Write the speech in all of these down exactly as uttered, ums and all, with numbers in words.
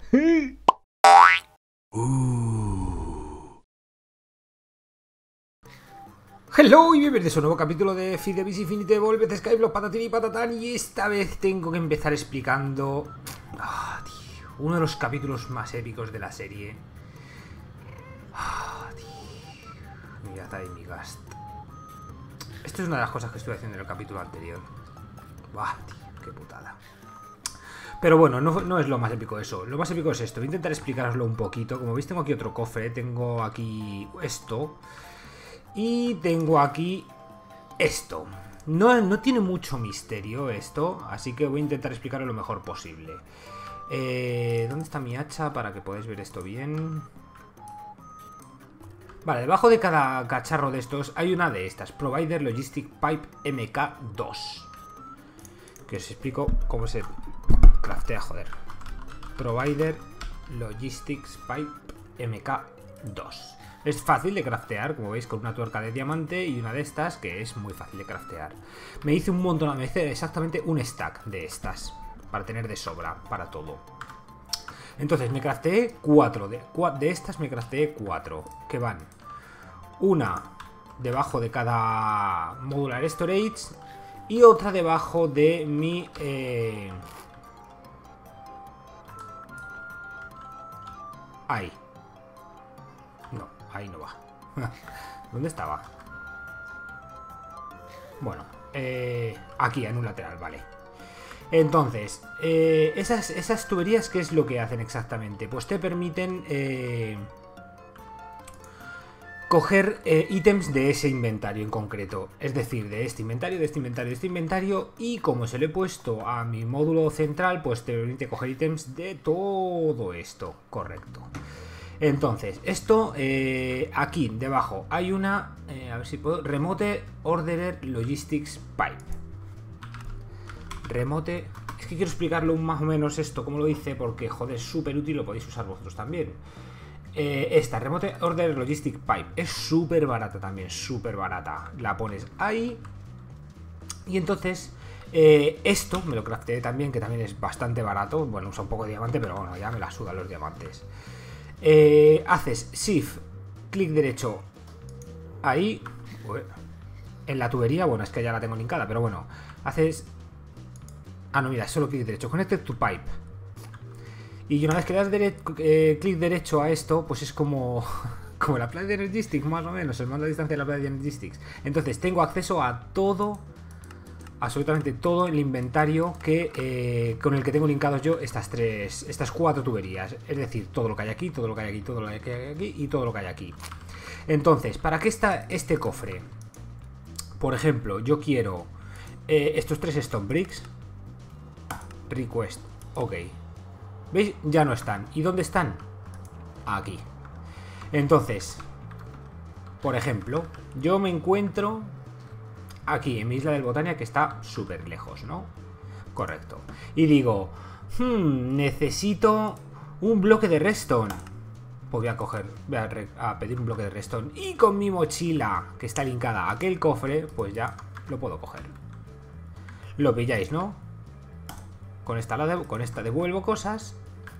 uh. Hello y bienvenidos a un nuevo capítulo de Feed the Beast Infinite Evolved Skyblock Patatín y Patatán. Y esta vez tengo que empezar explicando oh, tío, uno de los capítulos más épicos de la serie. Oh, tío. Ya está ahí mi gast. Esto es una de las cosas que estuve haciendo en el capítulo anterior. Buah, tío, qué putada. Pero bueno, no, no es lo más épico eso. Lo más épico es esto. Voy a intentar explicaroslo un poquito. Como veis, tengo aquí otro cofre. Tengo aquí esto. Y tengo aquí esto. No, no tiene mucho misterio esto, así que voy a intentar explicarlo lo mejor posible. Eh, ¿Dónde está mi hacha para que podáis ver esto bien? Vale, debajo de cada cacharro de estos hay una de estas. Provider Logistic Pipe M K dos. Que os explico cómo se craftea, joder. Provider Logistics Pipe M K dos. Es fácil de craftear, como veis, con una tuerca de diamante y una de estas, que es muy fácil de craftear. Me hice un montón, me hice exactamente un stack de estas, para tener de sobra, para todo. Entonces me crafteé cuatro, de, de estas me crafteé cuatro, que van una debajo de cada modular storage y otra debajo de mi... Eh... Ahí. No, ahí no va. ¿Dónde estaba? Bueno, eh, aquí, en un lateral, vale. Entonces, eh, esas, esas tuberías, ¿qué es lo que hacen exactamente? Pues te permiten eh, coger eh, ítems de ese inventario en concreto. Es decir, de este inventario, de este inventario, de este inventario. Y como se lo he puesto a mi módulo central, pues te permite coger ítems de todo esto. Correcto. Entonces, esto, eh, aquí debajo hay una, eh, a ver si puedo, Remote Orderer Logistics Pipe. Remote, es que quiero explicarlo más o menos esto, como lo hice, porque joder, es súper útil, lo podéis usar vosotros también. Eh, esta, Remote Orderer Logistics Pipe, es súper barata también, súper barata. La pones ahí y entonces... Eh, esto me lo crafteé también, que también es bastante barato. Bueno, usa un poco de diamante, pero bueno, ya me la sudan los diamantes. Eh, haces Shift, clic derecho ahí, en la tubería. Bueno, es que ya la tengo linkada, pero bueno, haces... Ah, no, mira, solo clic derecho, Connected to Pipe. Y una vez que le das dere eh, clic derecho a esto, pues es como... como la Play de Energistics, más o menos, el mando a distancia de la Play de Energistics. Entonces tengo acceso a todo, absolutamente todo el inventario que eh, con el que tengo linkados yo estas tres, estas cuatro tuberías. Es decir, todo lo que hay aquí, todo lo que hay aquí, todo lo que hay aquí y todo lo que hay aquí. Entonces, ¿para qué está este cofre? Por ejemplo, yo quiero eh, estos tres Stone Bricks. Request, ok. ¿Veis? Ya no están. ¿Y dónde están? Aquí. Entonces, por ejemplo, yo me encuentro aquí, en mi isla del Botania, que está súper lejos, ¿no? Correcto. Y digo, hmm, necesito un bloque de redstone. Pues voy a coger, voy a, a pedir un bloque de redstone. Y con mi mochila, que está linkada a aquel cofre, pues ya lo puedo coger. Lo pilláis, ¿no? Con esta, la de, con esta devuelvo cosas.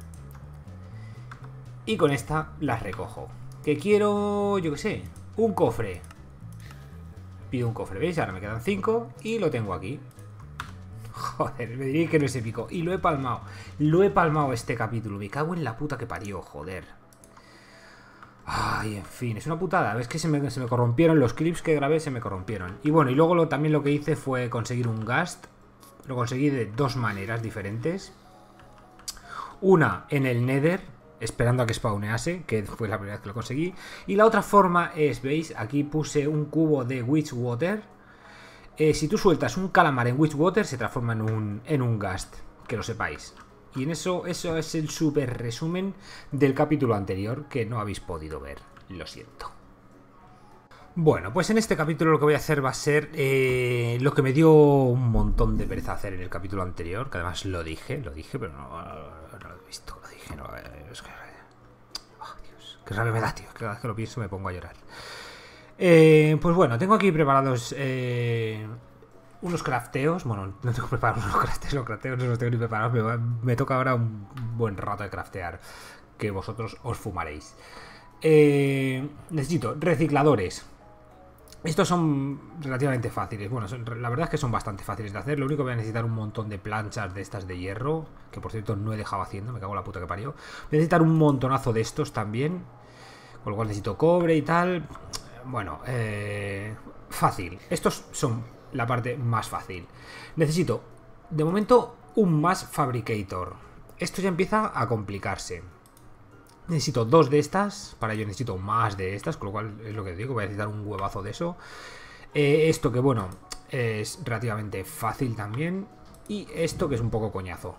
Y con esta las recojo. Que quiero, yo qué sé, un cofre. Pido un cofre, ¿veis? Ahora me quedan cinco y lo tengo aquí. Joder, me diréis que no es épico. Y lo he palmado. Lo he palmado este capítulo. Me cago en la puta que parió, joder. Ay, en fin, es una putada. Ves que se me, se me corrompieron los clips que grabé, se me corrompieron. Y bueno, y luego lo, también lo que hice fue conseguir un ghast. Lo conseguí de dos maneras diferentes. Una en el Nether, esperando a que spawnease, que fue la primera vez que lo conseguí. Y la otra forma es, ¿veis? Aquí puse un cubo de Witchwater. Eh, si tú sueltas un calamar en Witchwater, se transforma en un, en un ghast, que lo sepáis. Y en eso, eso es el súper resumen del capítulo anterior, que no habéis podido ver, lo siento. Bueno, pues en este capítulo lo que voy a hacer va a ser eh, lo que me dio un montón de pereza hacer en el capítulo anterior, que además lo dije, lo dije, pero no, no lo he visto, lo dije, no, es que... Oh, Dios, qué rabia me da, tío, cada vez que lo pienso me pongo a llorar. Eh, pues bueno, tengo aquí preparados eh, unos crafteos. Bueno, no tengo preparados unos crafteos, los crafteos no los tengo ni preparados. Me, me toca ahora un buen rato de craftear, que vosotros os fumaréis. Eh, necesito recicladores. Estos son relativamente fáciles. Bueno, son, la verdad es que son bastante fáciles de hacer. Lo único que voy a necesitar un montón de planchas de estas de hierro, que por cierto no he dejado haciendo, me cago en la puta que parió. Voy a necesitar un montonazo de estos también, con lo cual necesito cobre y tal. Bueno, eh, fácil. Estos son la parte más fácil. Necesito, de momento, un Mass Fabricator. Esto ya empieza a complicarse. Necesito dos de estas, para ello necesito más de estas, con lo cual es lo que digo, voy a necesitar un huevazo de eso. Eh, esto que bueno, es relativamente fácil también. Y esto que es un poco coñazo.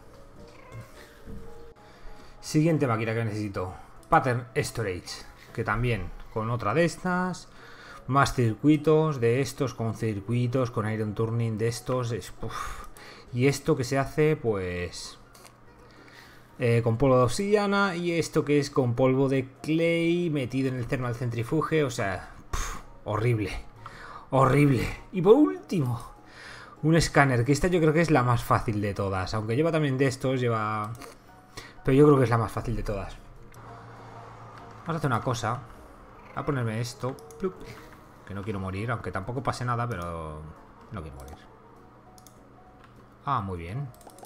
Siguiente máquina que necesito, Pattern Storage, que también con otra de estas. Más circuitos de estos, con circuitos, con Iron Turning de estos. Es, uf. Y esto que se hace, pues... Eh, con polvo de obsidiana, y esto que es con polvo de clay metido en el thermal centrifuge, o sea, pff, horrible, horrible. Y por último, un escáner, que esta yo creo que es la más fácil de todas, aunque lleva también de estos, lleva... Pero yo creo que es la más fácil de todas. Vamos a hacer una cosa, voy a ponerme esto, plup, que no quiero morir, aunque tampoco pase nada, pero no quiero morir. Ah, muy bien.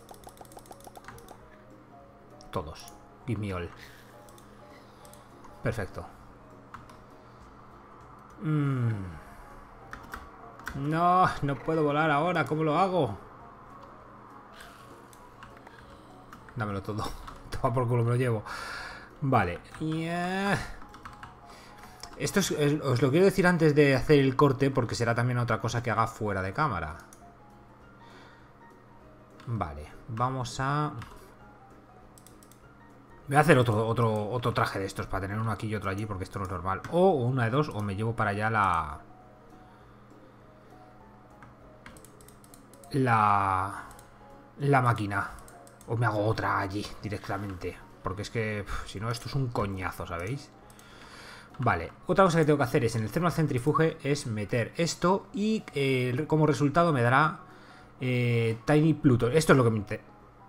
Todos. Give me all. Perfecto. Mm. No, no puedo volar ahora. ¿Cómo lo hago? Dámelo todo. Toma por culo, me lo llevo. Vale. Yeah. Esto es, es, os lo quiero decir antes de hacer el corte, porque será también otra cosa que haga fuera de cámara. Vale. Vamos a... Voy a hacer otro, otro, otro traje de estos para tener uno aquí y otro allí, porque esto no es normal. O una de dos, o me llevo para allá la... La... La máquina. O me hago otra allí directamente. Porque es que, pff, si no, esto es un coñazo, ¿sabéis? Vale, otra cosa que tengo que hacer es en el thermal centrifuge es meter esto y eh, como resultado me dará eh, Tiny Pluton. Esto es lo que me interesa.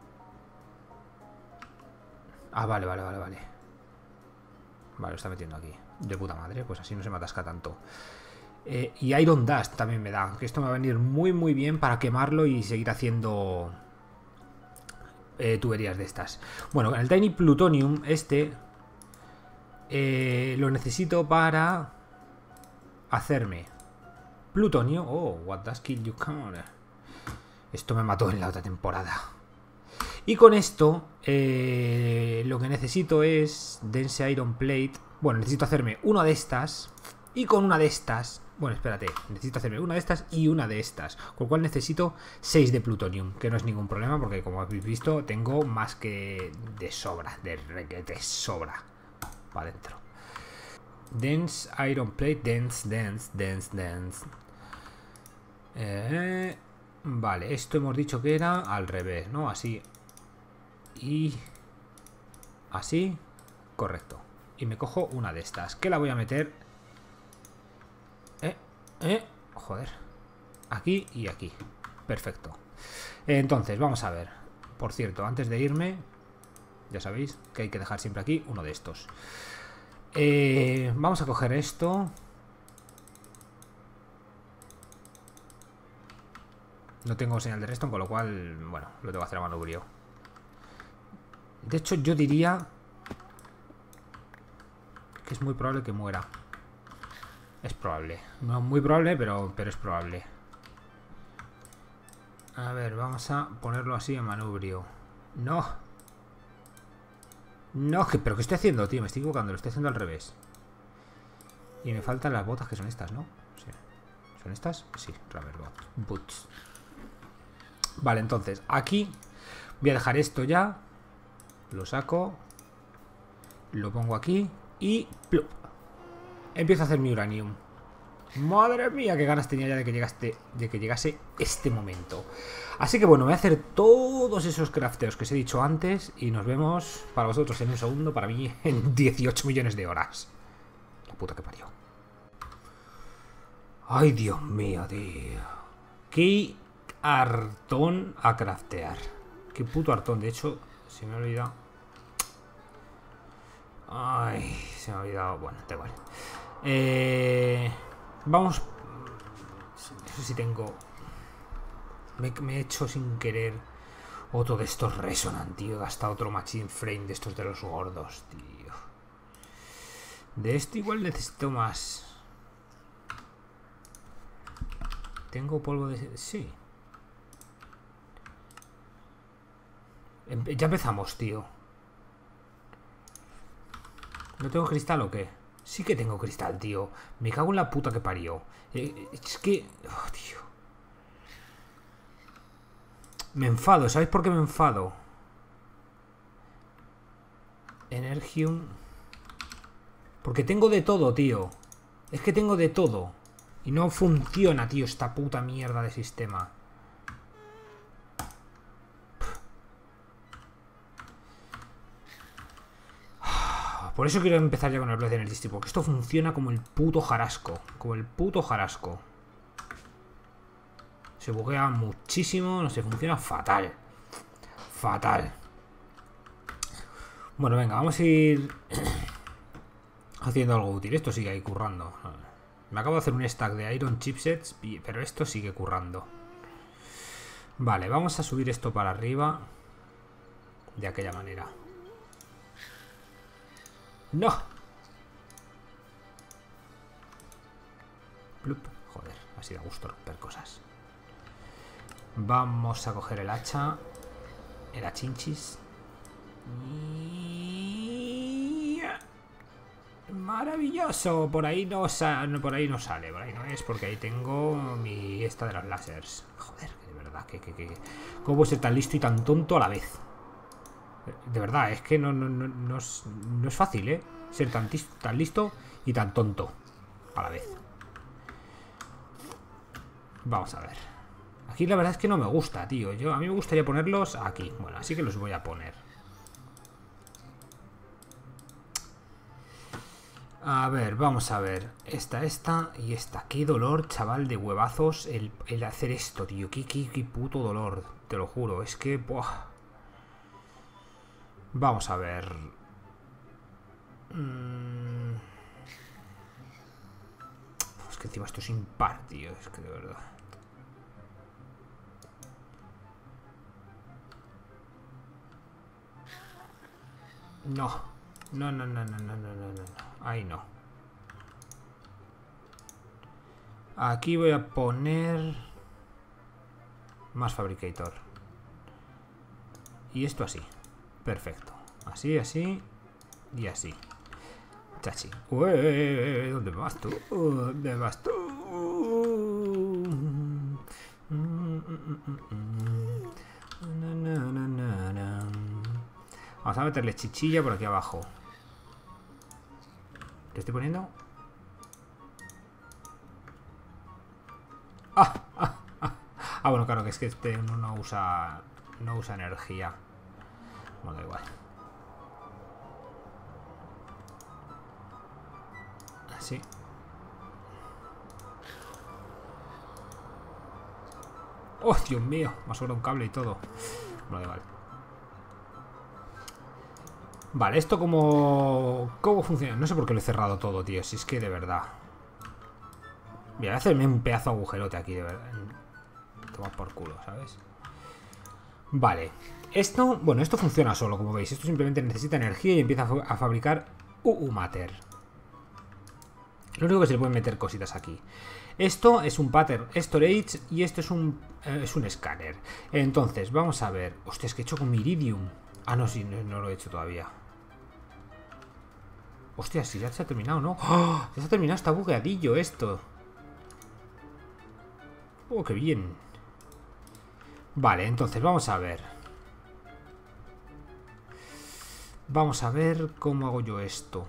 Ah, vale, vale, vale, vale. Vale, lo está metiendo aquí. De puta madre, pues así no se me atasca tanto. Eh, y Iron Dust también me da. Que esto me va a venir muy, muy bien para quemarlo y seguir haciendo eh, tuberías de estas. Bueno, el Tiny Plutonium, este, eh, lo necesito para hacerme plutonio. Oh, what does kill you count? Esto me mató en la otra temporada. Y con esto, eh, lo que necesito es Dense Iron Plate. Bueno, necesito hacerme una de estas. Y con una de estas... Bueno, espérate. Necesito hacerme una de estas y una de estas. Con lo cual necesito seis de plutonium. Que no es ningún problema porque, como habéis visto, tengo más que de sobra. De requete sobra. Para adentro. Dense Iron Plate. Dense, dense, dense, dense. Eh, vale, esto hemos dicho que era al revés, ¿no? Así... Y así, correcto. Y me cojo una de estas, que la voy a meter eh, eh, joder, aquí y aquí. Perfecto. Entonces, vamos a ver. Por cierto, antes de irme, ya sabéis que hay que dejar siempre aquí uno de estos. eh, Vamos a coger esto. No tengo señal de redstone, con lo cual, bueno, lo tengo que hacer a manubrio. De hecho, yo diría que es muy probable que muera. Es probable. No muy probable, pero, pero es probable. A ver, vamos a ponerlo así en manubrio. No. No, que, pero ¿qué estoy haciendo, tío? Me estoy equivocando, lo estoy haciendo al revés. Y me faltan las botas, que son estas, ¿no? Sí. ¿Son estas? Sí, rubber boots. Vale, entonces, aquí voy a dejar esto ya. Lo saco, lo pongo aquí y ¡plup! Empiezo a hacer mi uranium. Madre mía, qué ganas tenía ya de que llegaste, de que llegase este momento. Así que bueno, voy a hacer todos esos crafteos que os he dicho antes y nos vemos para vosotros en un segundo, para mí en dieciocho millones de horas. La puta que parió. Ay, Dios mío, tío. Qué hartón a craftear. Qué puto hartón, de hecho, se me ha olvidado. Ay, se me ha olvidado. Bueno, da igual. Eh, vamos. No sé si tengo. Me, me he hecho sin querer otro de estos Resonant, tío. He gastado otro Machine Frame de estos de los gordos, tío. De esto igual necesito más. Tengo polvo de... Sí. Ya empezamos, tío. ¿No tengo cristal o qué? Sí que tengo cristal, tío. Me cago en la puta que parió. Eh, es que... Oh, tío. Me enfado. ¿Sabéis por qué me enfado? Energium. Porque tengo de todo, tío. Es que tengo de todo. Y no funciona, tío, esta puta mierda de sistema. Por eso quiero empezar ya con el Blood Energy, porque esto funciona como el puto jarasco. Como el puto jarasco. Se buguea muchísimo, no sé, funciona fatal. Fatal. Bueno, venga, vamos a ir haciendo algo útil. Esto sigue ahí currando. Me acabo de hacer un stack de Iron Chipsets, pero esto sigue currando. Vale, vamos a subir esto para arriba. De aquella manera. ¡No! Plup. Joder, así da gusto romper cosas. Vamos a coger el hacha. El hachinchis. Maravilloso. Por ahí no, no, por ahí no sale. Por ahí no es, porque ahí tengo mi esta de los lásers. Joder, de verdad, que, que, que ¿cómo puedo ser tan listo y tan tonto a la vez? De verdad, es que no, no, no, no, es, no es fácil, ¿eh? Ser tan, tan listo y tan tonto a la vez. Vamos a ver. Aquí la verdad es que no me gusta, tío. Yo, a mí me gustaría ponerlos aquí. Bueno, así que los voy a poner. A ver, vamos a ver. Esta, esta y esta. Qué dolor, chaval, de huevazos el, el hacer esto, tío. Qué, qué, qué puto dolor. Te lo juro. Es que... Buah. Vamos a ver. Mm. Es que encima esto es impar, tío. Es que de verdad. No. No, no, no, no, no, no, no, no. Ahí no. Aquí voy a poner más Fabricator. Y esto así. Perfecto. Así, así y así. Chachi. Ué, ¿dónde vas tú? ¿Dónde vas tú? Vamos a meterle chichilla por aquí abajo. ¿Qué estoy poniendo? Ah, ah, ah. Ah, bueno, claro, que es que este no, no usa no usa energía. Bueno, da igual. Así. ¡Oh, Dios mío! Me ha sobrado un cable y todo. Bueno, da igual. Vale, esto como... ¿Cómo funciona? No sé por qué lo he cerrado todo, tío. Si es que de verdad. Mira, voy a hacerme un pedazo de agujerote aquí, de verdad. Toma por culo, ¿sabes? Vale. Esto, bueno, esto funciona solo, como veis. Esto simplemente necesita energía y empieza a fabricar U U Matter. Lo único que se le pueden meter cositas aquí. Esto es un pattern storage y esto es un eh, es un escáner. Entonces, vamos a ver. Hostia, es que he hecho con Iridium. Ah, no, sí, no, no lo he hecho todavía. Hostia, sí, ya se ha terminado, ¿no? ¡Oh! Ya se ha terminado, está bugueadillo esto. Oh, qué bien. Vale, entonces vamos a ver. Vamos a ver cómo hago yo esto.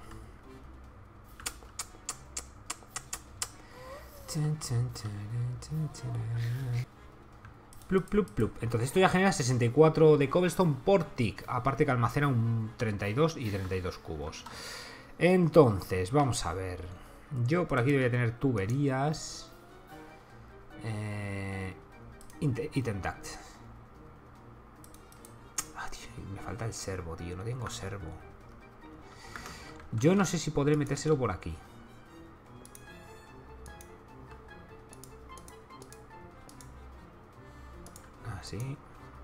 Plup, plup, plup. Entonces esto ya genera sesenta y cuatro de cobblestone por tick. Aparte que almacena un treinta y dos y treinta y dos cubos. Entonces, vamos a ver. Yo por aquí debería tener tuberías. Eh, item tact. Ah, tío, me falta el servo, tío. No tengo servo. Yo no sé si podré metérselo por aquí. Así.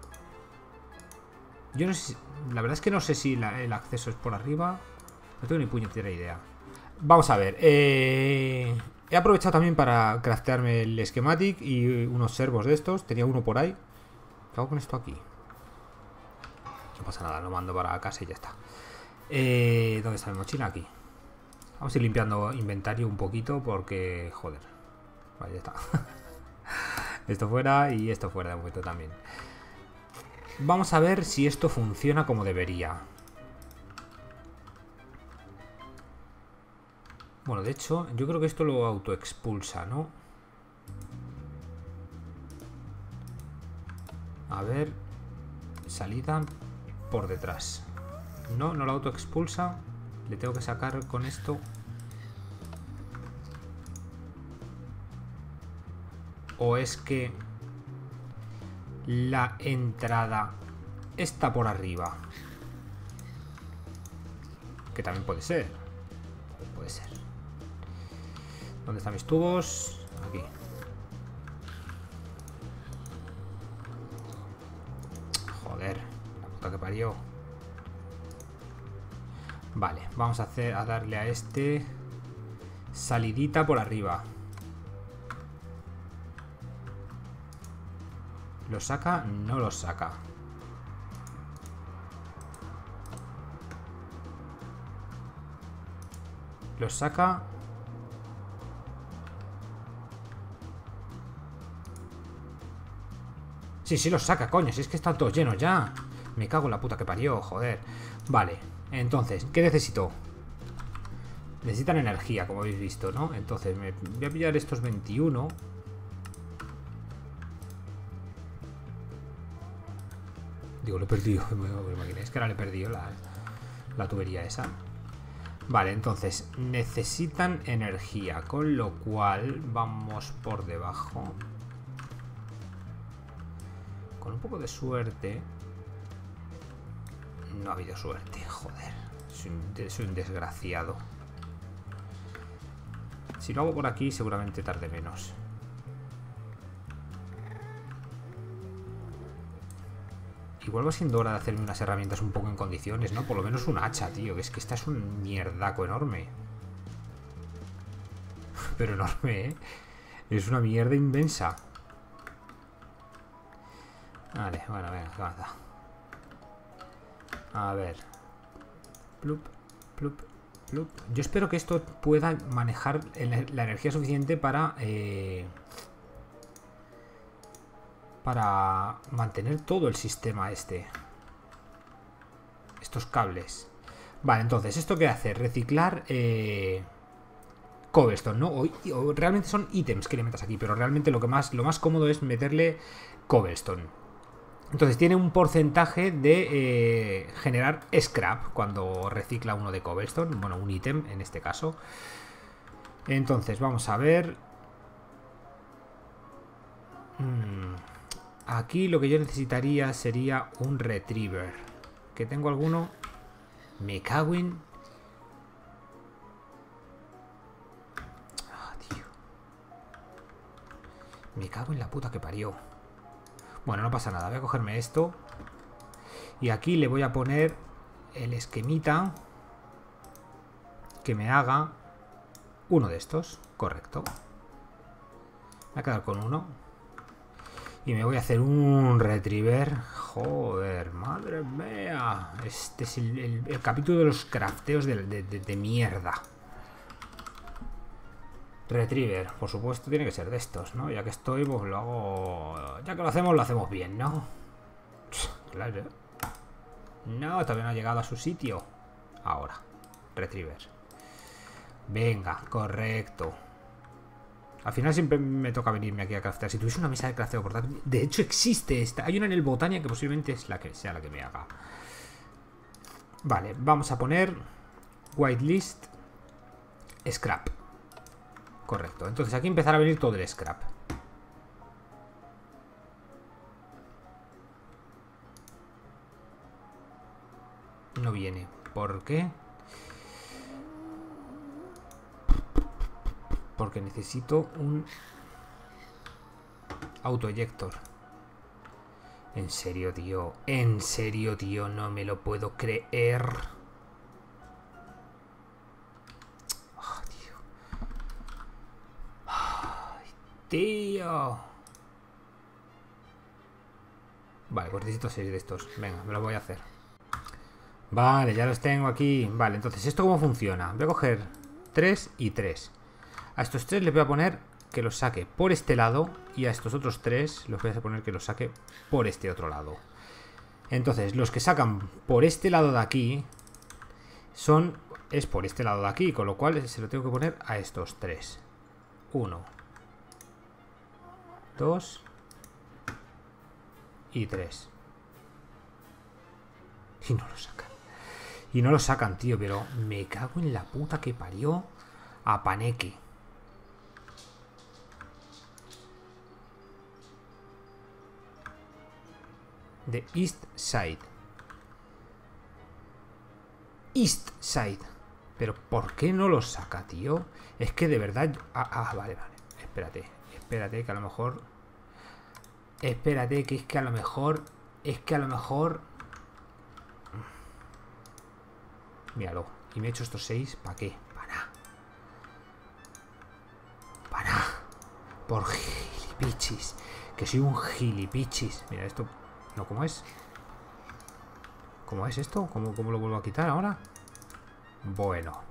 Yo no sé si, la verdad es que no sé si la, el acceso es por arriba. No tengo ni puñetera idea. Vamos a ver. Eh, he aprovechado también para craftearme el schematic y unos servos de estos. Tenía uno por ahí. ¿Qué hago con esto aquí? No pasa nada, lo mando para casa y ya está. Eh, ¿Dónde está mi mochila? Aquí. Vamos a ir limpiando inventario un poquito porque... Joder. Vale, ya está. Esto fuera y esto fuera de momento también. Vamos a ver si esto funciona como debería. Bueno, de hecho, yo creo que esto lo autoexpulsa, ¿no? A ver... Salida por detrás. No, no lo autoexpulsa. Le tengo que sacar con esto. O es que la entrada está por arriba. Que también puede ser. Puede ser. ¿Dónde están mis tubos? Aquí. Joder, la puta que parió. Vale, vamos a hacer a darle a este salidita por arriba. ¿Lo saca? No lo saca. Lo saca. Sí, sí los saca, coño. Si es que están todos llenos ya. Me cago en la puta que parió, joder. Vale, entonces, ¿qué necesito? Necesitan energía, como habéis visto, ¿no? Entonces, me voy a pillar estos veintiuno. Digo, lo he perdido. Es que ahora le he perdido la, la tubería esa. Vale, entonces, necesitan energía. Con lo cual, vamos por debajo. Con un poco de suerte. No ha habido suerte, joder. Soy un, soy un desgraciado. Si lo hago por aquí, seguramente tarde menos. Igual va siendo hora de hacerme unas herramientas un poco en condiciones, ¿no? Por lo menos un hacha, tío. Que es que esta es un mierdaco enorme. Pero enorme, ¿eh? Es una mierda inmensa. Vale, bueno, venga, ¿qué más da? A ver. Plup, plup, plup. Yo espero que esto pueda manejar la energía suficiente para... Eh, para mantener todo el sistema este. Estos cables. Vale, entonces, ¿esto qué hace? Reciclar eh, cobblestone, ¿no? O, o realmente son ítems que le metas aquí, pero realmente lo que más, lo más cómodo es meterle cobblestone. Entonces tiene un porcentaje de eh, generar scrap cuando recicla uno de cobblestone. Bueno, un ítem en este caso. Entonces, vamos a ver. Hmm. Aquí lo que yo necesitaría sería un retriever. ¿Que tengo alguno? Me cago en... Ah, tío. Me cago en la puta que parió. Bueno, no pasa nada. Voy a cogerme esto. Y aquí le voy a poner el esquemita que me haga uno de estos. Correcto. Voy a quedar con uno. Y me voy a hacer un retriever. Joder, madre mía. Este es el, el, el capítulo de los crafteos de, de, de, de mierda. Retriever, por supuesto, tiene que ser de estos, ¿no? Ya que estoy, pues lo hago... Ya que lo hacemos, lo hacemos bien, ¿no? Claro. No, todavía no ha llegado a su sitio. Ahora, retriever. Venga, correcto. Al final siempre me toca venirme aquí a craftear. Si tuviese una mesa de crafteo portátil... De hecho existe esta. Hay una en el Botania que posiblemente es la que sea la que me haga. Vale, vamos a poner whitelist scrap. Correcto. Entonces aquí empezará a venir todo el scrap. No viene. ¿Por qué? Porque necesito un autoeyector. En serio, tío. En serio, tío. No me lo puedo creer. Oh, tío. Ay, tío. Vale, pues necesito seis de estos. Venga, me lo voy a hacer. Vale, ya los tengo aquí. Vale, entonces, ¿esto cómo funciona? Voy a coger tres y tres. A estos tres les voy a poner que los saque por este lado. Y a estos otros tres los voy a poner que los saque por este otro lado. Entonces, los que sacan por este lado de aquí son... es por este lado de aquí, con lo cual se lo tengo que poner a estos tres. Uno. Dos. Y tres. Y no lo sacan. Y no lo sacan, tío, pero me cago en la puta que parió a Paneque. De East Side. East Side. Pero ¿por qué no lo saca, tío? Es que de verdad... Ah, ah, vale, vale. Espérate. Espérate, que a lo mejor... Espérate, que es que a lo mejor... Es que a lo mejor... Míralo. Y me he hecho estos seis. ¿Para qué? Para. Para. Por gilipichis. Que soy un gilipichis. Mira, esto... No, ¿cómo es? ¿Cómo es esto? ¿Cómo, cómo lo vuelvo a quitar ahora? Bueno.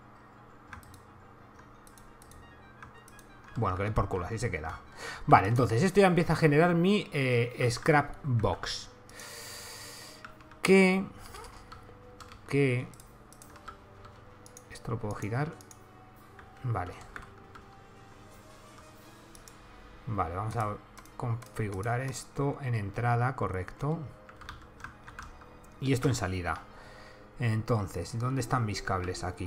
Bueno, que den por culo, así se queda. Vale, entonces esto ya empieza a generar mi eh, scrap box. Que... Que... Esto lo puedo girar. Vale. Vale, vamos a configurar esto en entrada, correcto. Y esto en salida. Entonces, ¿dónde están mis cables? Aquí.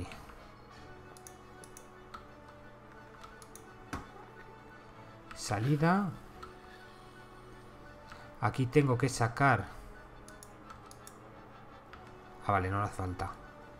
Salida. Aquí tengo que sacar... Ah, vale, no le hace falta.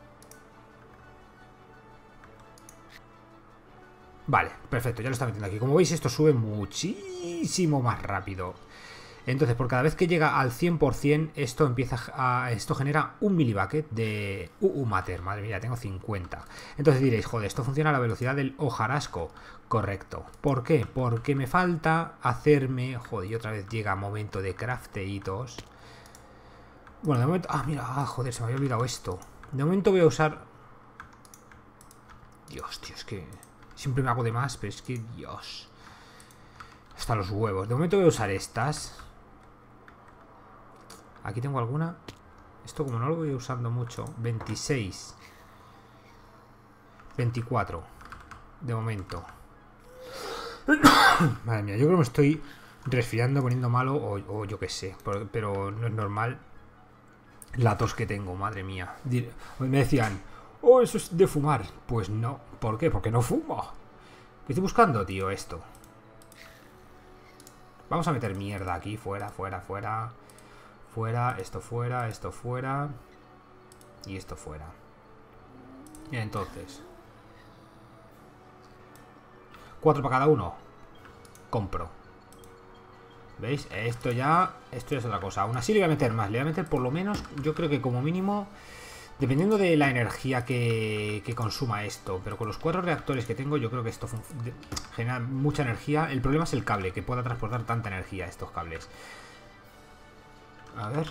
Vale, perfecto, ya lo está metiendo aquí. Como veis, esto sube muchísimo más rápido. Entonces, por cada vez que llega al cien por cien, esto empieza a... Esto genera un milibucket de U U Matter. Madre mía, tengo cincuenta. Entonces diréis, joder, esto funciona a la velocidad del hojarasco. Correcto. ¿Por qué? Porque me falta hacerme... Joder, y otra vez llega momento de crafteitos. Bueno, de momento... Ah, mira, ah, joder, se me había olvidado esto. De momento voy a usar... Dios, tío, es que... Siempre me hago de más, pero es que... Dios. Hasta los huevos. De momento voy a usar estas. Aquí tengo alguna. Esto como no lo voy usando mucho. veintiséis. veinticuatro. De momento. Madre mía, yo creo que me estoy resfriando, poniendo malo o, o yo qué sé. Pero, pero no es normal la tos que tengo, madre mía. Me decían, oh, eso es de fumar. Pues no. ¿Por qué? Porque no fumo. ¿Qué estoy buscando, tío, esto? Vamos a meter mierda aquí. Fuera, fuera, fuera. Fuera, esto fuera, esto fuera. Y esto fuera. Y entonces... Cuatro para cada uno. Compro. ¿Veis? Esto ya... Esto ya es otra cosa. Aún así le voy a meter más. Le voy a meter por lo menos... Yo creo que como mínimo... Dependiendo de la energía que, que consuma esto. Pero con los cuatro reactores que tengo, yo creo que esto genera mucha energía. El problema es el cable, que pueda transportar tanta energía estos cables. A ver.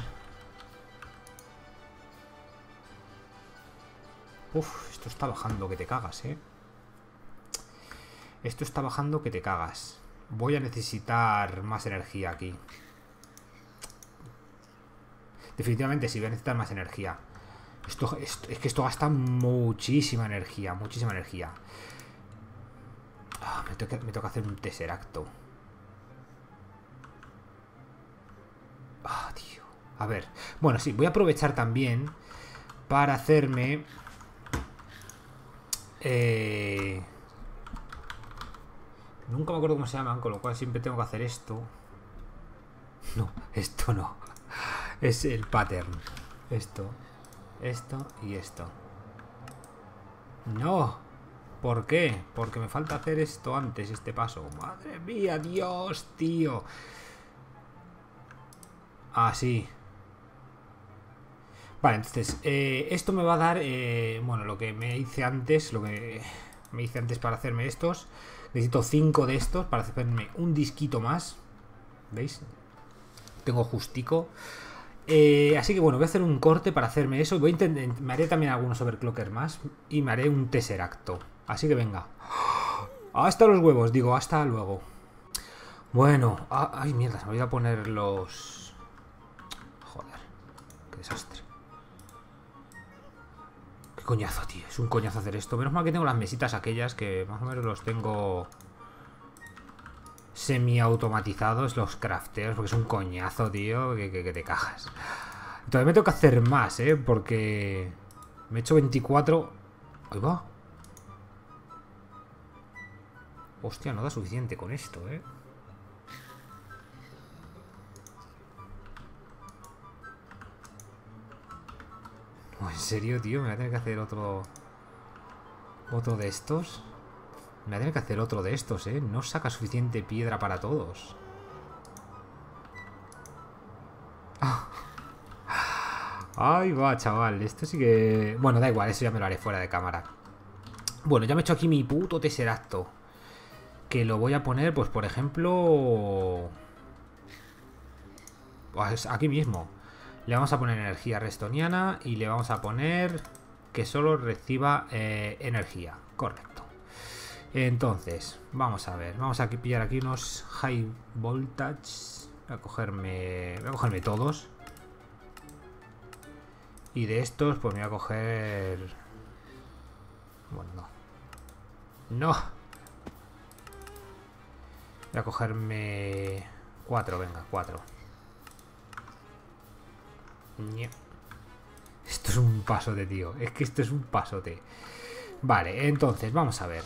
Uf, esto está bajando que te cagas, eh. Esto está bajando que te cagas. Voy a necesitar más energía aquí. Definitivamente sí, voy a necesitar más energía. Esto, esto, es que esto gasta muchísima energía, muchísima energía. Ah, me, toca, me toca hacer un tesseracto. Ah, tío. A ver. Bueno, sí, voy a aprovechar también para hacerme... Eh... Nunca me acuerdo cómo se llaman, con lo cual siempre tengo que hacer esto. No, esto no. Es el pattern. Esto. Esto y esto. No. ¿Por qué? Porque me falta hacer esto antes, este paso. Madre mía, Dios, tío. Así. Vale, entonces, eh, esto me va a dar, eh, bueno, lo que me hice antes, lo que me hice antes para hacerme estos. Necesito cinco de estos para hacerme un disquito más. ¿Veis? Tengo justico. Eh, así que bueno, voy a hacer un corte para hacerme eso. Voy a intentar, me haré también algunos overclocker más. Y me haré un tesseracto. Así que venga. Hasta los huevos, digo, hasta luego. Bueno, ah, ay mierda, se me olvidó poner los... Joder, qué desastre. Qué coñazo, tío, es un coñazo hacer esto. Menos mal que tengo las mesitas aquellas que más o menos los tengo semi-automatizados, los crafteos, porque es un coñazo, tío, que, que, que te cajas. Todavía me tengo que hacer más, ¿eh? Porque me he hecho veinticuatro... Ahí va. Hostia, no da suficiente con esto, ¿eh? Oh, ¿en serio, tío? ¿Me voy a tener que hacer otro... Otro de estos? Me voy a tener que hacer otro de estos, ¿eh? No saca suficiente piedra para todos. Ah. Ay, va, chaval. Esto sí que... Bueno, da igual, eso ya me lo haré fuera de cámara. Bueno, ya me he hecho aquí mi puto tesseracto. Que lo voy a poner, pues, por ejemplo... Pues aquí mismo. Le vamos a poner energía restoniana y le vamos a poner que solo reciba eh, energía. Correcto. Entonces, vamos a ver. Vamos a pillar aquí unos high voltage. Voy a cogerme, voy a cogerme todos. Y de estos, pues me voy a coger... Bueno, no. No. Voy a cogerme... Cuatro, venga, cuatro. Esto es un pasote, tío. Es que esto es un pasote. Vale, entonces, vamos a ver.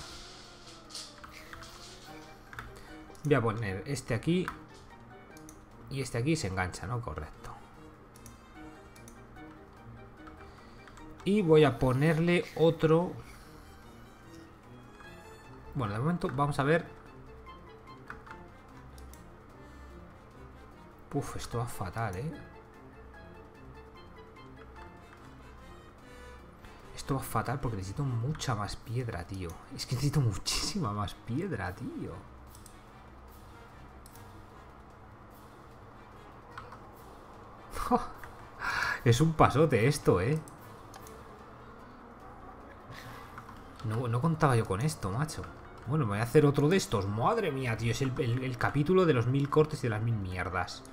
Voy a poner este aquí. Y este aquí se engancha, ¿no? Correcto. Y voy a ponerle otro. Bueno, de momento vamos a ver. Uf, esto va fatal, ¿eh? Esto va fatal porque necesito mucha más piedra, tío. Es que necesito muchísima más piedra, tío. Es un pasote esto, ¿eh? No, no contaba yo con esto, macho. Bueno, me voy a hacer otro de estos. Madre mía, tío. Es el, el, el capítulo de los mil cortes y de las mil mierdas.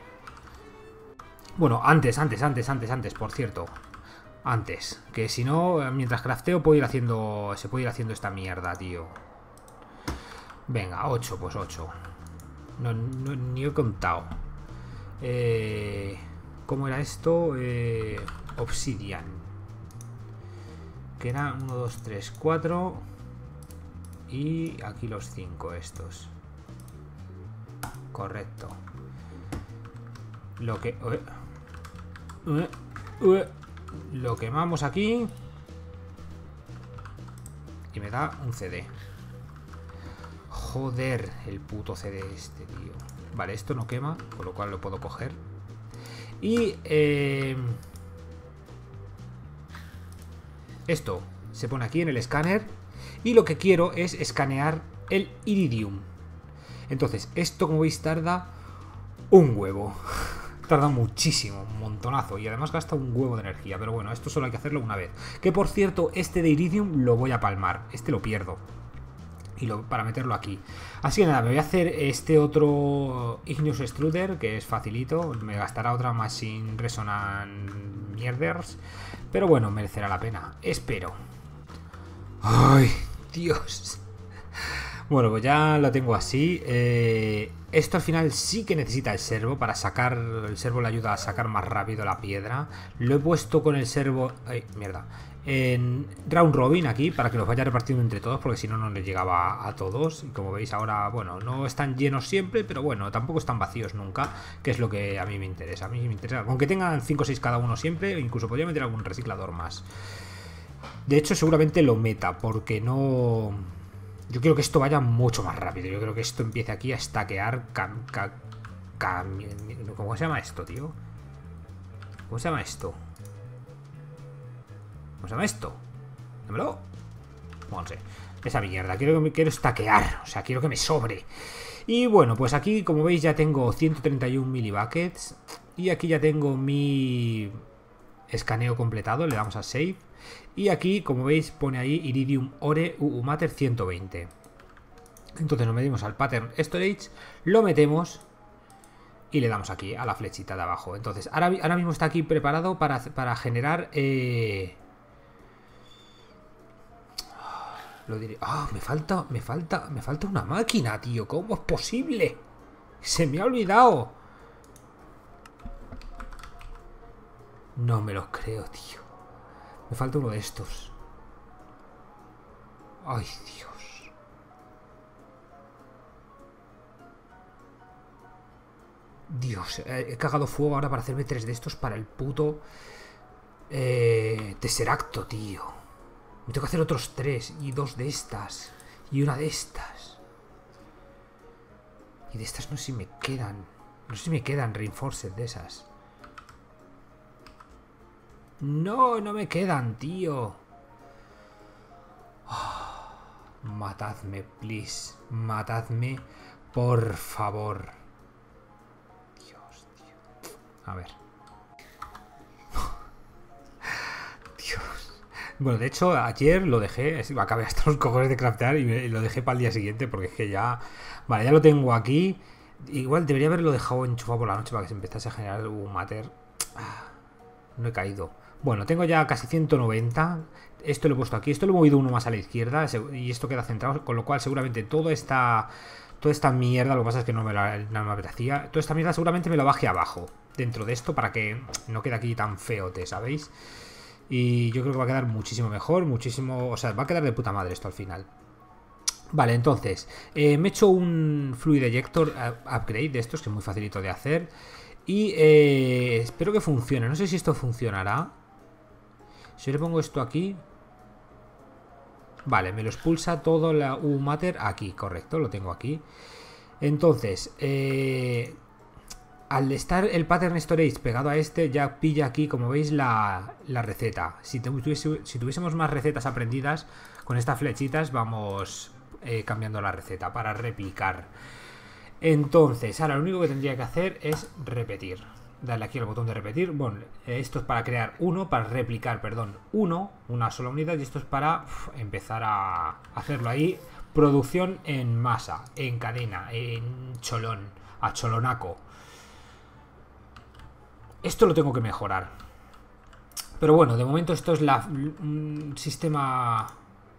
Bueno, antes, antes, antes, antes, antes, por cierto. Antes. Que si no, mientras crafteo puedo ir haciendo... Se puede ir haciendo esta mierda, tío. Venga, ocho, pues ocho. No, no, ni he contado. Eh... ¿Cómo era esto? Eh, Obsidian. Que era uno, dos, tres, cuatro. Y aquí los cinco estos. Correcto. Lo que... Uh, uh, uh, lo quemamos aquí. Y me da un C D. Joder, el puto C D este, tío. Vale, esto no quema, con lo cual lo puedo coger. Y eh, esto se pone aquí en el escáner. Y lo que quiero es escanear el iridium. Entonces, esto como veis tarda un huevo. Tarda muchísimo, un montonazo. Y además gasta un huevo de energía. Pero bueno, esto solo hay que hacerlo una vez. Que por cierto, este de iridium lo voy a palmar. Este lo pierdo. Y lo, para meterlo aquí. Así que nada, me voy a hacer este otro Igneous Extruder, que es facilito. Me gastará otra Machine Resonance Mierders. Pero bueno, merecerá la pena. Espero. Ay, Dios. Bueno, pues ya lo tengo así. Eh, esto al final sí que necesita el servo para sacar... El servo le ayuda a sacar más rápido la piedra. Lo he puesto con el servo... Ay, mierda. En round robin aquí, para que los vaya repartiendo entre todos, porque si no, no les llegaba a todos. Y como veis ahora, bueno, no están llenos siempre, pero bueno, tampoco están vacíos nunca, que es lo que a mí me interesa. A mí me interesa, aunque tengan cinco o seis cada uno siempre, incluso podría meter algún reciclador más. De hecho, seguramente lo meta, porque no... Yo quiero que esto vaya mucho más rápido. Yo creo que esto empiece aquí a stackear. Cam, cam, cam, ¿Cómo se llama esto, tío? ¿Cómo se llama esto? ¿Cómo se llama esto? Dámelo. Bueno, no sé. Esa mierda. Quiero, quiero stackear. O sea, quiero que me sobre. Y bueno, pues aquí, como veis, ya tengo ciento treinta y uno millibuckets. Y aquí ya tengo mi escaneo completado. Le damos a Save. Y aquí, como veis, pone ahí Iridium Ore U U Matter ciento veinte. Entonces nos medimos al Pattern Storage, lo metemos y le damos aquí a la flechita de abajo. Entonces, ahora, ahora mismo está aquí preparado para, para generar... Eh... Lo diré... Ah, me falta, me falta, me falta una máquina, tío. ¿Cómo es posible? Se me ha olvidado. No me lo creo, tío. Me falta uno de estos. Ay, Dios. Dios, he cagado fuego ahora para hacerme tres de estos para el puto eh, Tesseracto, tío. Me tengo que hacer otros tres y dos de estas y una de estas. Y de estas no sé si me quedan. No sé si me quedan Reinforced de esas. No, no me quedan, tío. Oh, matadme, please. Matadme, por favor. Dios, tío. A ver. Dios. Bueno, de hecho, ayer lo dejé. Acabé hasta los cojones de craftear y, me, y lo dejé para el día siguiente porque es que ya... Vale, ya lo tengo aquí. Igual debería haberlo dejado enchufado por la noche para que se empezase a generar un mater. No he caído. Bueno, tengo ya casi ciento noventa. Esto lo he puesto aquí. Esto lo he movido uno más a la izquierda. Y esto queda centrado. Con lo cual seguramente toda esta, toda esta mierda, lo que pasa es que no me la no me apetecía. Toda esta mierda seguramente me la baje abajo. Dentro de esto para que no quede aquí tan feote, ¿sabéis? Y yo creo que va a quedar muchísimo mejor. Muchísimo... O sea, va a quedar de puta madre esto al final. Vale, entonces eh, me he hecho un Fluid Ejector upgrade de estos, que es muy facilito de hacer. Y eh, espero que funcione. No sé si esto funcionará. Si yo le pongo esto aquí. Vale, me lo expulsa todo la U Matter aquí, correcto, lo tengo aquí. Entonces, eh, al estar el Pattern Storage pegado a este, ya pilla aquí, como veis, la, la receta. Si, tuviese, si tuviésemos más recetas aprendidas, con estas flechitas vamos eh, cambiando la receta para replicar. Entonces, ahora lo único que tendría que hacer es repetir. Darle aquí al botón de repetir. Bueno, esto es para crear uno, para replicar, perdón, uno, una sola unidad. Y esto es para uf, empezar a hacerlo ahí. Producción en masa, en cadena, en cholón, a cholonaco. Esto lo tengo que mejorar. Pero bueno, de momento esto es la, un sistema...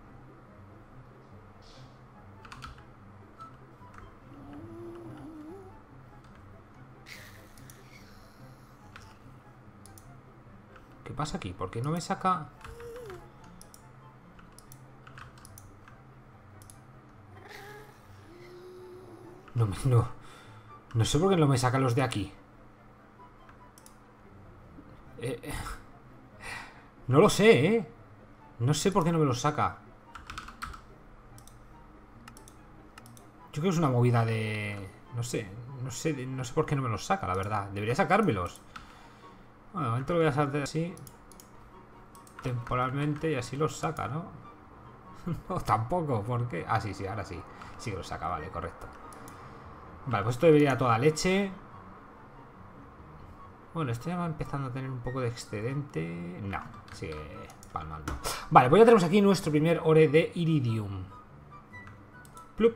¿Qué pasa aquí? ¿Por qué no me saca? No, me, no, no sé por qué no me saca los de aquí. Eh, eh, no lo sé, ¿eh? No sé por qué no me los saca. Yo creo que es una movida de... No sé, no sé, no sé por qué no me los saca, la verdad. Debería sacármelos. Bueno, de momento lo voy a hacer así temporalmente y así los saca, ¿no? No, tampoco, ¿por qué? Ah, sí, sí, ahora sí. Sí que los saca, vale, correcto. Vale, pues esto debería ir a toda leche. Bueno, esto ya va empezando a tener un poco de excedente. No, sigue palmando. Vale, pues ya tenemos aquí nuestro primer ore de Iridium. Plup.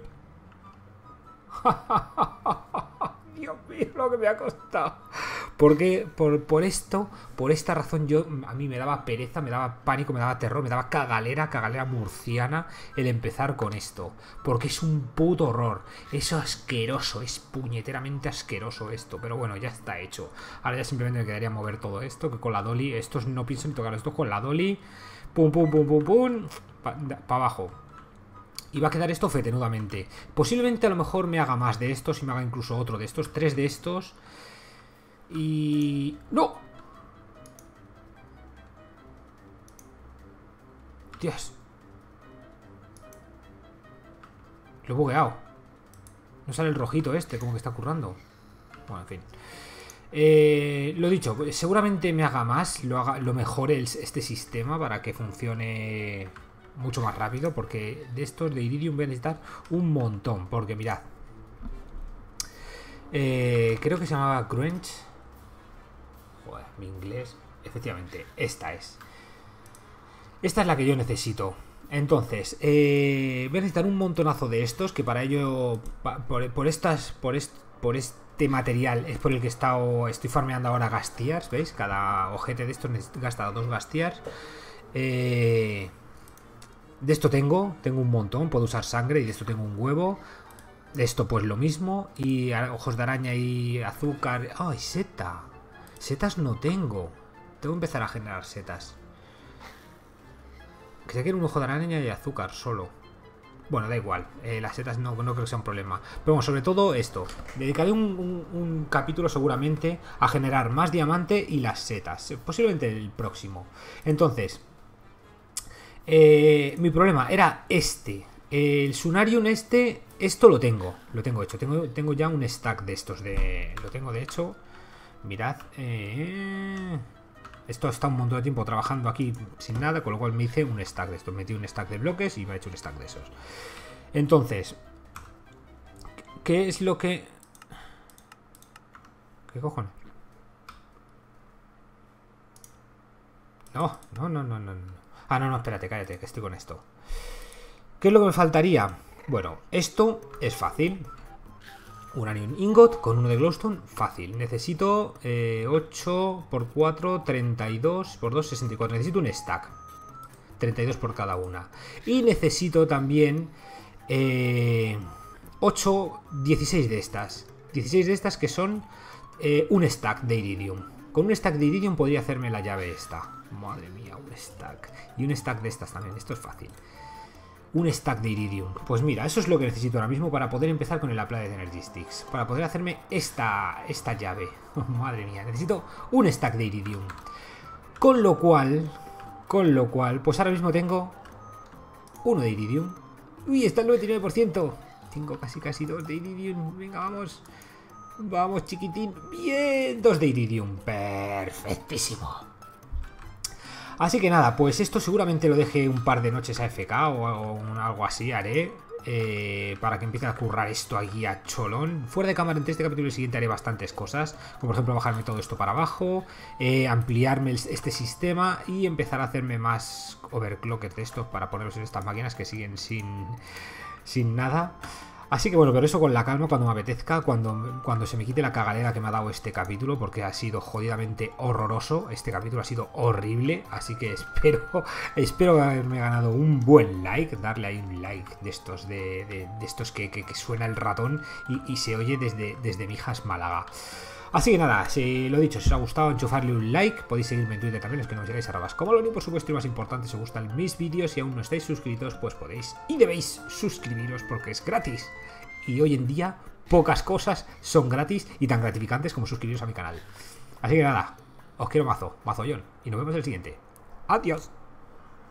Dios mío, lo que me ha costado. Porque por, por esto, por esta razón, yo a mí me daba pereza, me daba pánico, me daba terror, me daba cagalera, cagalera murciana el empezar con esto. Porque es un puto horror. Es asqueroso, es puñeteramente asqueroso esto. Pero bueno, ya está hecho. Ahora ya simplemente me quedaría mover todo esto, que con la dolly, estos no pienso ni tocar esto con la dolly. Pum, pum, pum, pum, pum. Para pa abajo. Y va a quedar esto fetenudamente. Posiblemente a lo mejor me haga más de estos y me haga incluso otro de estos, tres de estos. Y... ¡No! Hostias. Lo he bugueado. No sale el rojito este, como que está currando. Bueno, en fin. Eh, lo dicho, seguramente me haga más, lo, haga, lo mejore el, este sistema para que funcione mucho más rápido, porque de estos de Iridium voy a necesitar un montón, porque mirad, eh, creo que se llamaba Crunch. Joder, mi inglés. Efectivamente, esta es. Esta es la que yo necesito. Entonces, eh, voy a necesitar un montonazo de estos, que para ello, por, por estas, por, est, por este material es por el que he estado, estoy farmeando ahora Gastiars, ¿veis? Cada ojete de estos gasta dos Gastiars. Eh, de esto tengo, tengo un montón, puedo usar sangre y de esto tengo un huevo. De esto pues lo mismo, y ojos de araña y azúcar. ¡Ay, seta! Setas no tengo. Tengo que empezar a generar setas. Que se quiere un ojo de araña y azúcar solo. Bueno, da igual. Eh, las setas no, no creo que sea un problema. Pero bueno, sobre todo esto. Dedicaré un, un, un capítulo seguramente a generar más diamante y las setas. Posiblemente el próximo. Entonces, eh, mi problema era este. El Sunarium este, esto lo tengo. Lo tengo hecho. Tengo, tengo ya un stack de estos. De, lo tengo de hecho. Mirad. Eh... Esto está un montón de tiempo trabajando aquí sin nada, con lo cual me hice un stack de esto. Metí un stack de bloques y me ha hecho un stack de esos. Entonces, ¿qué es lo que...? ¿Qué cojones? No, no, no, no, no. Ah, no, no, espérate, cállate, que estoy con esto. ¿Qué es lo que me faltaría? Bueno, esto es fácil. Uranium Ingot con uno de Glowstone, fácil. Necesito eh, ocho por cuatro, treinta y dos por dos, sesenta y cuatro. Necesito un stack. treinta y dos por cada una. Y necesito también eh, ocho, dieciséis de estas. dieciséis de estas que son eh, un stack de Iridium. Con un stack de Iridium podría hacerme la llave esta. Madre mía, un stack. Y un stack de estas también, esto es fácil. Un stack de Iridium. Pues mira, eso es lo que necesito ahora mismo para poder empezar con el Applied Energy Sticks. Para poder hacerme esta, esta llave. Oh, madre mía, necesito un stack de Iridium. Con lo cual, con lo cual, pues ahora mismo tengo uno de Iridium. Uy, está el noventa y nueve por ciento. Tengo casi casi dos de Iridium. Venga, vamos. Vamos, chiquitín. Bien, dos de Iridium. Perfectísimo. Así que nada, pues esto seguramente lo deje un par de noches a F K o, o un, algo así haré. Eh, para que empiece a currar esto aquí a cholón. Fuera de cámara, entre este capítulo y el siguiente haré bastantes cosas. Como por ejemplo bajarme todo esto para abajo. Eh, ampliarme el, este sistema. Y empezar a hacerme más overclockers de estos para ponerlos en estas máquinas que siguen sin, sin nada. Así que bueno, pero eso con la calma cuando me apetezca, cuando, cuando se me quite la cagalera que me ha dado este capítulo, porque ha sido jodidamente horroroso, este capítulo ha sido horrible, así que espero espero haberme ganado un buen like, darle ahí un like de estos de, de, de estos que, que, que suena el ratón y, y se oye desde, desde Mijas, Málaga. Así que nada, si lo dicho, si os ha gustado, enchufarle un like, podéis seguirme en Twitter también, es que no me sigáis arrobas como lo único, por supuesto, y más importante, si os gustan mis vídeos y aún no estáis suscritos, pues podéis y debéis suscribiros porque es gratis. Y hoy en día, pocas cosas son gratis y tan gratificantes como suscribiros a mi canal. Así que nada, os quiero mazo, mazollón, y nos vemos en el siguiente. Adiós.